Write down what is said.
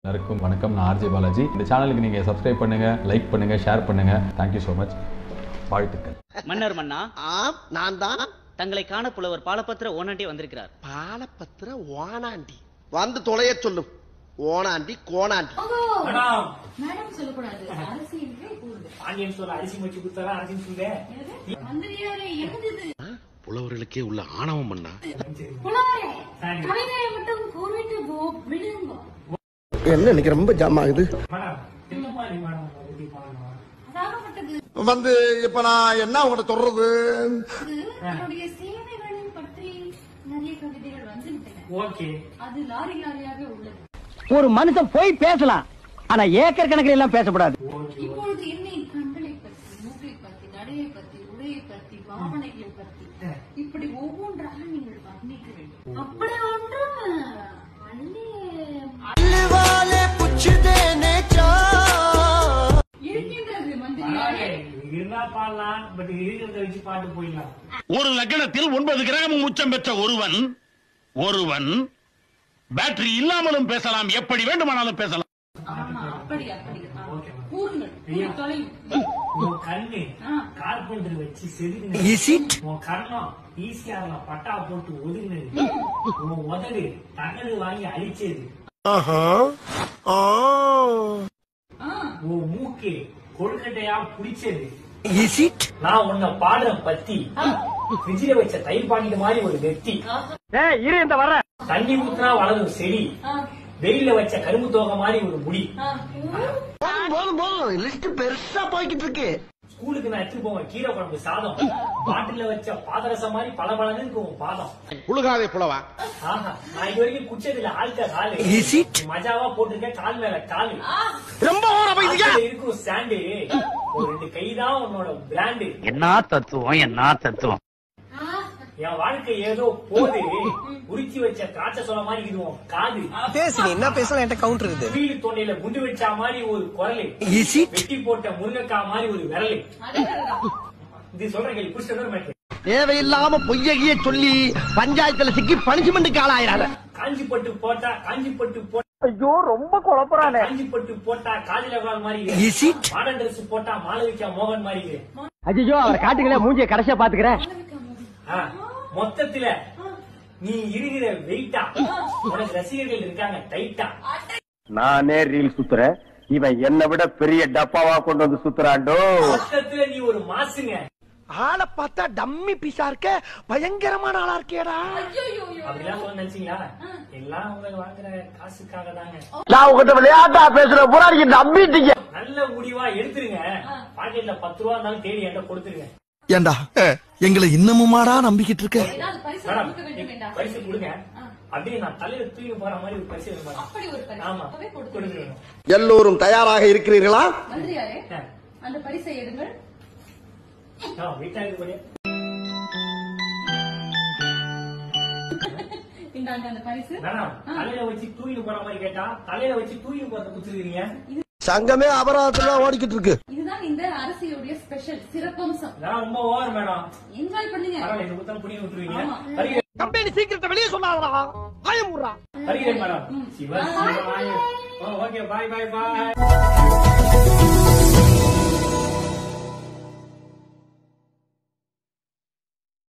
எல்லாருக்கும் வணக்கம். நான் ஆர்ஜே பாலாஜி. இந்த சேனலுக்கு நீங்க சப்ஸ்கிரைப் பண்ணுங்க, லைக் பண்ணுங்க, ஷேர் பண்ணுங்க. Thank you so much. வாழ்த்துக்கள். மன்னர் மன்னா, நான் தான். தங்களை காண புலவர் பாலபத்திர ஓனாண்டி வந்திருக்கிறார். பாலபத்திர ஓனாண்டி வந்து தொலைய சொல்லும். ஓனாண்டி கோணாண்டி. மேடம் சொல்லக்கூடாது. அரசியலே கூடுது. பாண்டியன் சொல்ல அரிசி மச்சி குடுத்தாரா அரிசி சொல்ல மந்திரியாரே என்னது? புலவர்களுக்கே உள்ள ஆணவம் பண்ணா. புலவரே கவிதையை மட்டும் கூறிட்டு விடுங்க. என்ன இன்னைக்கு ரொம்ப ஜாம் ஆகுது. வந்து இப்ப நான் என்ன உங்கள்ட்ட சொல்றது? என்னுடைய சேவைகளின் பற்றி நிறைய கவிதைகள் வந்துவிட்டன. அது லாரி லாரியாக உள்ளது. ஒரு மனுஷன் போய் பேசலாம், ஆனா ஏக்கர் கணக்கில் எல்லாம் பேசக்கூடாது. இப்பொழுது என்னை கண்களை பற்றி, மூக்கை பற்றி, நடையை பற்றி, உடையை பற்றி, பாவனைகளை பற்றி இப்படி ஒவ்வொன்றாக நீங்கள் வர்ணிக்க வேண்டும். அப்படி ஒன்றும் இருக்கின்றது மந்திரியாரே. இருந்தா பாடலாம், பட் இருக்கிறத வச்சு பாட்டு போயிடலாம். ஒரு லக்னத்தில் 9 கிராமும் உச்சம் பெற்ற ஒருவன் பேட்டரி இல்லாமலும் பேசலாம், எப்படி வேண்டுமானாலும் பேசலாம். அப்படி கூறுங்கள். உன் கண்ணு கார்பெண்டர் வச்சு செதுக்கினது. உன் கர்ணம் ஈஸியா பட்டா போட்டு ஒதுங்கினது. உன் உதடு தகடு வாங்கி அழிச்சது. உன் மூக்கு கொழுக்கட்டையா புடிச்சது. நான் உன்னை பாடுறேன் பத்தி ஃப்ரிட்ஜில வச்ச தயிர் பாக்கெட் மாதிரி ஒரு வெட்டி. தண்ணி ஊத்துனா வளரும் செடி. வெயில வச்ச கரும்பு தோகை மாதிரி ஒரு முடி. லிஸ்ட் பெருசா போய்கிட்டு இருக்கு. ஸ்கூலுக்கு நான் எடுத்துட்டு போவேன் கீரை குழம்பு சாதம். பாட்டில வச்ச பாதரசம் மாதிரி பளபளன்னு இருக்கும் உன் பாதம். புழுகாதே புலவா. ஆஹா, நான் இது வரைக்கும் குச்சதில்ல ஆள்க காலு. மஜாவா போட்டிருக்கேன் கால் மேல காலு. ரொம்ப இருக்கும் ஸ்டாண்டு. ஒரு 2 கைதான் உன்னோட பிராண்டு. என்ன தத்துவம். என் வாழ்க்கை ஏதோ போது. உரிச்சி வச்ச திராட்சை சொல்ல மாதிரி இதுவும் காது. பேசுங்க, என்ன பேசலாம். என்கிட்ட கவுண்டர் இருக்குது. வீடு தொண்டையில குண்டு வச்சா மாதிரி ஒரு குரலு. வெட்டி போட்ட முருங்கக்கா மாதிரி ஒரு விரலு. இது சொல்ற கேள்வி புடிச்ச தேவையில்லாம பொய்யகிய சொல்லி பஞ்சாயத்துல சிக்கி பனிஷ்மெண்ட்டுக்கு ஆளாயிராரு. காஞ்சி பட்டு போட்டா ஐயோ ரொம்ப குழப்பறானே. காஞ்சி பட்டு போட்டா காஜிலகால் மாதிரி. மாடர்ன் ட்ரெஸ் போட்டா மாளவிகா மோகன் மாதிரி. ஐயோ அவர் காட்டுங்களே, மூஞ்சிய கடைசியா பாத்துக்கிறேன். மொத்தத்துல நீ இருக்கிற வெயிட்டா உனக்கு ரசிகர்கள் இருக்காங்க டைட்டா. நானே ரீல் சுத்துறேன், இவன் என்னை விட பெரிய டப்பாவா கொண்டு வந்து சுத்துறாண்டோ. மொத்தத்துல நீ ஒரு மாசுங்க. ஆளை பார்த்தா டம்மி பீஸா இருக்க, பயங்கரமான ஆளா இருக்கேடா. அப்படிலாம் சொல்ல நினைச்சீங்களா? எல்லாம் உங்களுக்கு வாங்குற காசுக்காக தாங்க. நான் உங்ககிட்ட விளையாட்டா பேசுற பூரா நீங்க நம்பிட்டீங்க. நல்ல முடிவா எடுத்துருங்க. பாக்கெட்ல 10 ரூபா இருந்தாலும் தேடி என்கிட்ட கொடுத்துருங்க. ஏண்டா எங்களை இன்னமுமாடா நம்பிக்கிட்டு இருக்க? பரிசு கொடுங்க. அப்படியே நான் தலையில தூக்கி போற மாதிரி ஒரு பரிசு. ஆமா, கொடுத்துருங்க. எல்லோரும் தயாராக இருக்கிறீர்களா? மந்திரியாரே, அந்த பரிசை எடுங்கள். வீட்டாங்க இந்தாங்க அந்த பரிசு. தலையில வச்சு தூக்கி போற மாதிரி கேட்டா தலையில வச்சு தூக்கி போற குடுத்துருக்கீங்க. சங்கமே அபராதத்துல ஓடிக்கிட்டு இருக்கு. இதுதான் இந்த அரசியுடைய ஸ்பெஷல் சிறப்பம்சம். ரொம்ப ஓவர் மேடம். என்ஜாய் பண்ணுங்க. பரவாயில்ல, புத்தம் புடிங்க விட்டுருவீங்க. கம்பெனி சீக்கிரத்தை வெளியே சொல்லாதடா. ஆயமுறா. வருகிறேன் மேடம். சிவா. Okay, by.